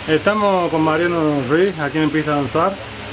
Estamos con Mariano Ruiz aquí en Pista de Ansar,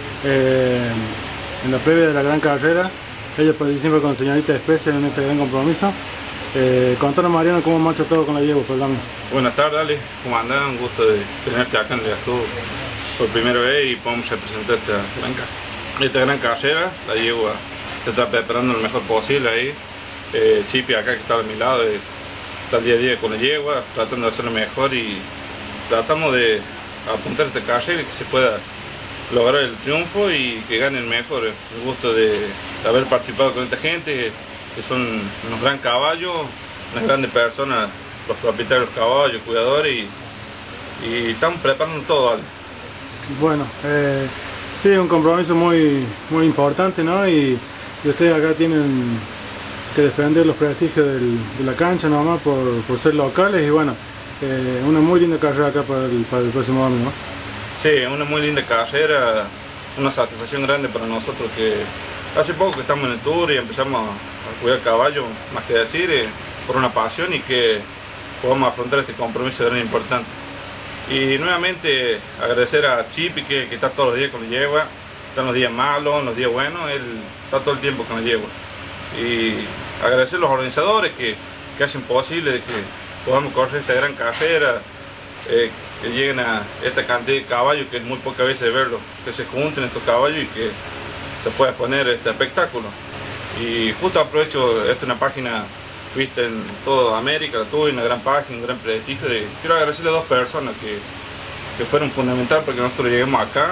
en la previa de la gran carrera. Ella participa con señorita Especie en este gran compromiso. Contanos, Mariano, cómo marcha todo con la yegua, perdón. Buenas tardes, Ale. ¿Cómo andan? Un gusto de tenerte acá en el Astú por primera vez y podemos representar esta gran carrera. La yegua se está preparando lo mejor posible ahí. Chipi acá que está de mi lado está el día a día con la yegua, tratando de hacerlo mejor y tratamos de apuntar esta carrera y que se pueda lograr el triunfo y que gane el mejor. El gusto de haber participado con esta gente, que son unos gran caballos, unas grandes personas, los propietarios de los caballos, cuidadores y estamos preparando todo, ¿vale? Bueno, sí, un compromiso muy importante, ¿no? Y ustedes acá tienen que defender los prestigios de la cancha nomás por ser locales y bueno, una muy linda carrera acá para el próximo año, ¿no? Sí, una muy linda carrera, una satisfacción grande para nosotros que hace poco que estamos en el tour y empezamos a cuidar caballos, más que decir, por una pasión y que podamos afrontar este compromiso tan importante. Y nuevamente agradecer a Chipi que está todos los días con la yegua, está en los días malos, en los días buenos, él está todo el tiempo con la yegua. Y agradecer a los organizadores que hacen posible de que podamos correr esta gran carrera, que lleguen a esta cantidad de caballos, que es muy pocas veces verlo, que se junten estos caballos y que se pueda exponer este espectáculo. Y justo aprovecho, esta es una página vista en toda América, la tuve, una gran página, un gran prestigio. Quiero agradecerle a dos personas que fueron fundamentales para que nosotros lleguemos acá.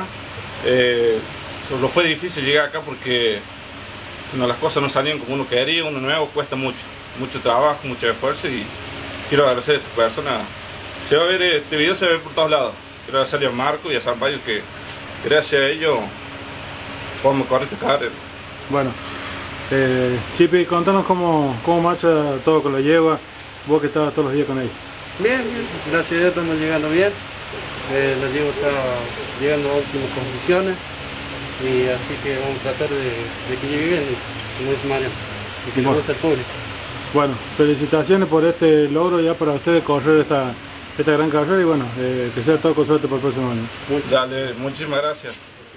Solo fue difícil llegar acá porque las cosas no salían como uno quería, uno nuevo cuesta mucho trabajo, mucho esfuerzo y quiero agradecer a estas personas. Se va a ver, este video se ve por todos lados. Quiero agradecerle a Marco y a Zampayo que gracias a ellos podemos correr esta carrera. Bueno, Chipi, contanos cómo marcha todo con la yegua, vos que estabas todos los días con ella. Bien, gracias a Dios estamos llegando bien. La yegua está llegando a óptimas condiciones y así que vamos a tratar de que llegue bien, como dice Mario, y que le guste al público. Bueno, felicitaciones por este logro ya para ustedes correr esta gran carrera y bueno, que sea todo con suerte para el próximo año. Dale, muchísimas gracias.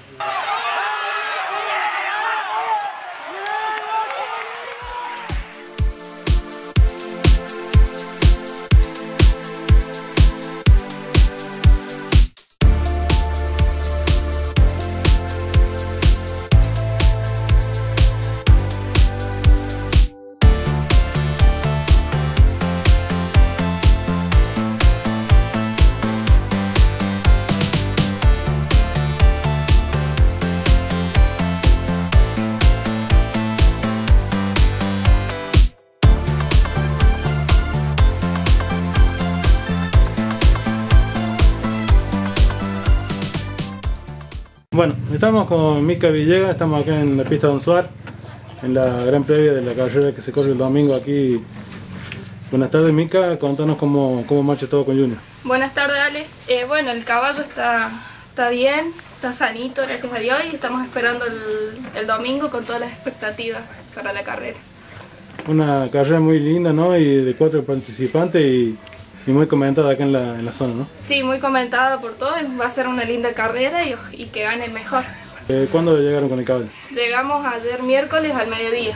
Bueno, estamos con Mica Villegas, estamos acá en la pista de Ansar, en la gran previa de la carrera que se corre el domingo aquí. Buenas tardes, Mica, contanos cómo marcha todo con Junior. Buenas tardes, Ale. Bueno, el caballo está bien, está sanito, gracias a Dios, y estamos esperando el domingo con todas las expectativas para la carrera. Una carrera muy linda, ¿no? Y de 4 participantes y muy comentada acá en la zona, ¿no? Sí, muy comentada por todos, va a ser una linda carrera y que gane el mejor. ¿Cuándo llegaron con el caballo? Llegamos ayer miércoles al mediodía.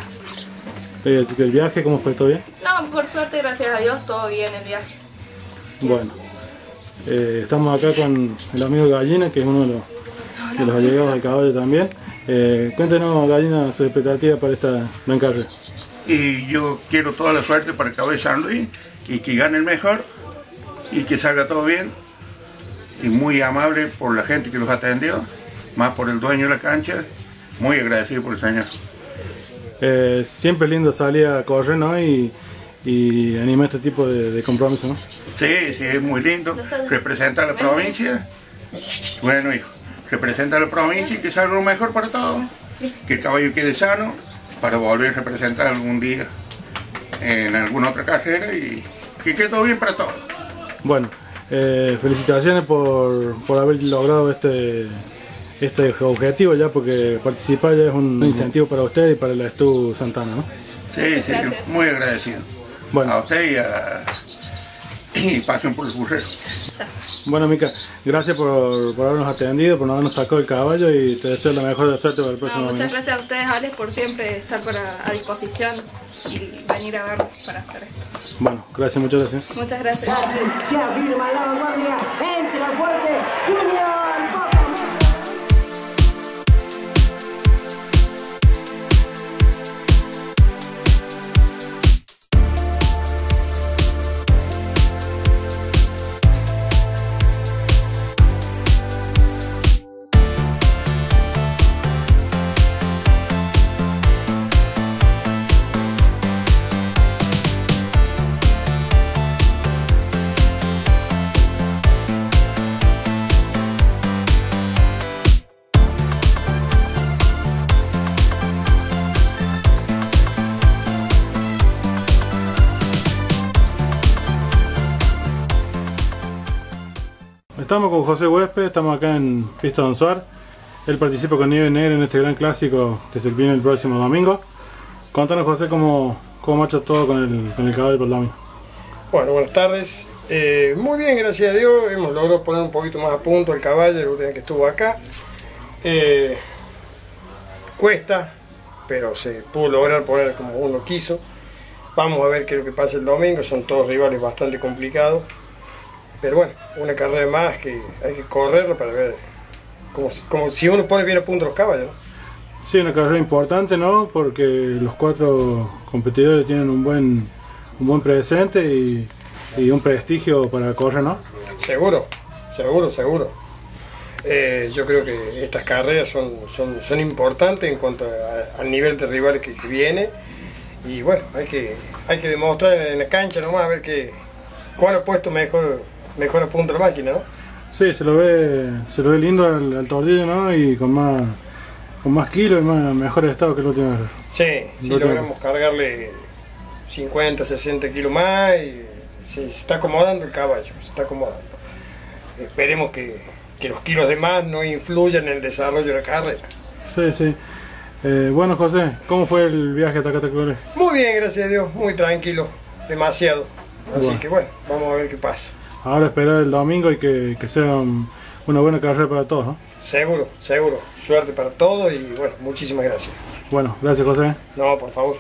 ¿El viaje cómo fue? ¿Todo bien? No, por suerte, gracias a Dios, todo bien el viaje. Bueno, estamos acá con el amigo Gallina, que es uno de los allegados del caballo también. Cuéntenos, Gallina, sus expectativas para esta gran carrera. Y yo quiero toda la suerte para el caballo de San Luis y que gane el mejor y que salga todo bien, y muy amable por la gente que los atendió, más por el dueño de la cancha, muy agradecido por el señor. Siempre es lindo salir a correr, ¿no? Y animar este tipo de compromiso, ¿no? Sí, es muy lindo, representa a la provincia, bueno hijo, representa a la provincia y que salga lo mejor para todos, que el caballo quede sano para volver a representar algún día en alguna otra carrera y que quede todo bien para todos. Bueno, felicitaciones por haber logrado este objetivo ya, porque participar ya es un incentivo para usted y para la Astú Santana, ¿no? Sí, muy agradecido. Bueno. A usted y pasen por el burrero. Bueno, Mica, gracias por habernos atendido, por habernos sacado el caballo y te deseo la mejor de suerte para el próximo domingo. Muchas gracias a ustedes, Alex, por siempre estar a disposición y venir a vernos para hacer esto. Bueno, gracias, muchas gracias. Muchas gracias. Se afirma la vanguardia, entra fuerte, Junior. Estamos con José Huésped, estamos acá en Pista Don Suar. Él participa con Nieve Negra en este gran clásico que se viene el próximo domingo. Contanos, José, cómo marcha todo con el caballo para el domingo. Bueno, buenas tardes. Muy bien, gracias a Dios. Hemos logrado poner un poquito más a punto el caballo la última vez que estuvo acá. Cuesta, pero se pudo lograr poner como uno quiso. Vamos a ver qué es lo que pasa el domingo. Son todos rivales bastante complicados. Pero bueno, una carrera más que hay que correrlo para ver como si uno pone bien a punto los caballos, ¿no? Sí, una carrera importante, ¿no? Porque los 4 competidores tienen un buen presente y un prestigio para correr, ¿no? Seguro. Yo creo que estas carreras son importantes en cuanto al nivel de rivales que viene. Y bueno, hay que demostrar en la cancha nomás a ver cuál ha puesto mejor a punto la máquina, ¿no? Sí, se lo ve lindo al tordillo, ¿no? Y con más kilos y mejor estado que el último. Sí, logramos cargarle 50, 60 kilos más y se está acomodando el caballo, se está acomodando. Esperemos que los kilos de más no influyan en el desarrollo de la carrera. Sí. Bueno, José, ¿cómo fue el viaje hasta Cataclores? Muy bien, gracias a Dios, muy tranquilo, demasiado. Así que bueno, vamos a ver qué pasa. Ahora esperar el domingo y que sea una buena carrera para todos, ¿no? Seguro. Suerte para todos y bueno, muchísimas gracias. Bueno, gracias, José. No, por favor.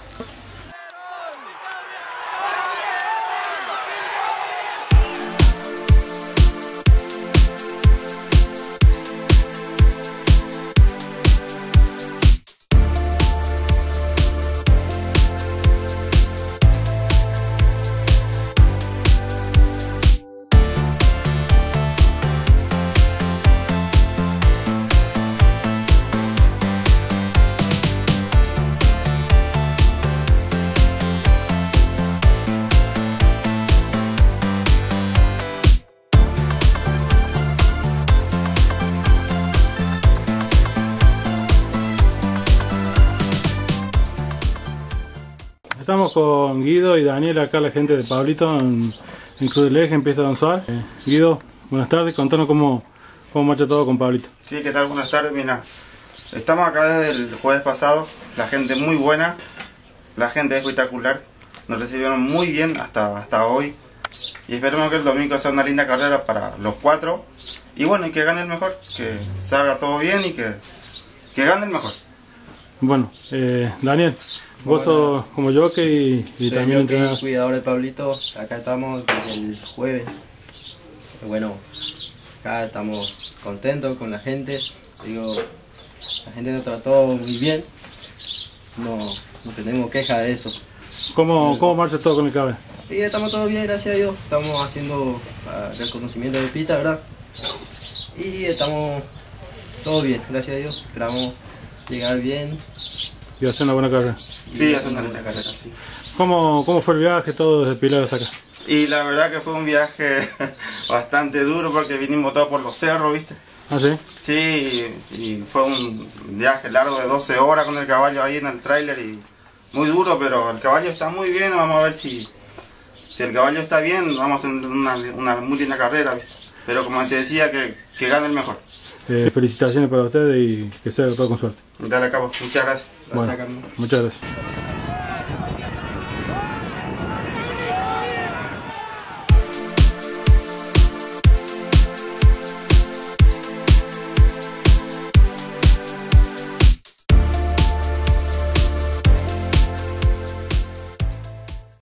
Estamos con Guido y Daniel, acá la gente de Pablito en Cruz del Eje, en Pista Don Suar. Guido, buenas tardes, contanos cómo marcha todo con Pablito. Sí, ¿qué tal? Buenas tardes, mira. Estamos acá desde el jueves pasado, la gente muy buena, la gente espectacular, nos recibieron muy bien hasta hoy y esperemos que el domingo sea una linda carrera para los 4 y bueno, y que gane el mejor, que salga todo bien y que gane el mejor. Bueno, Daniel, vos sos como jockey y también entrenador. Cuidador de Pablito, acá estamos desde el jueves. Bueno, acá estamos contentos con la gente. Digo, la gente nos trató muy bien. No tenemos queja de eso. ¿Cómo marcha todo con el caballo? Sí, estamos todo bien, gracias a Dios. Estamos haciendo reconocimiento de pista, ¿verdad? Y estamos todo bien, gracias a Dios. Esperamos llegar bien. Y hacer una buena carrera. Sí, hacer una linda carrera, sí. ¿Cómo fue el viaje todo desde Pilar hasta acá? Y la verdad que fue un viaje bastante duro porque vinimos todos por los cerros, ¿viste? ¿Ah, sí? Sí, y fue un viaje largo de 12 horas con el caballo ahí en el tráiler y muy duro, pero el caballo está muy bien, vamos a ver si el caballo está bien, vamos a tener una muy linda carrera, ¿viste? Pero como te decía, que gane el mejor. Felicitaciones para ustedes y que sea todo con suerte. Dale, cabo, muchas gracias. Bueno, muchas gracias.